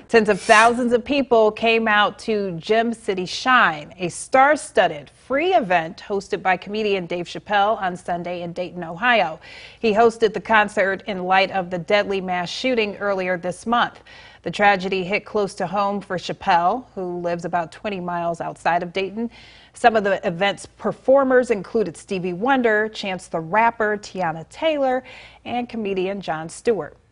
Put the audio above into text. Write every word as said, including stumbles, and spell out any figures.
Tens of thousands of people came out to Gem City Shine, a star-studded free event hosted by comedian Dave Chappelle on Sunday in Dayton, Ohio. He hosted the concert in light of the deadly mass shooting earlier this month. The tragedy hit close to home for Chappelle, who lives about twenty miles outside of Dayton. Some of the event's performers included Stevie Wonder, Chance the Rapper, Tiana Taylor, and comedian Jon Stewart.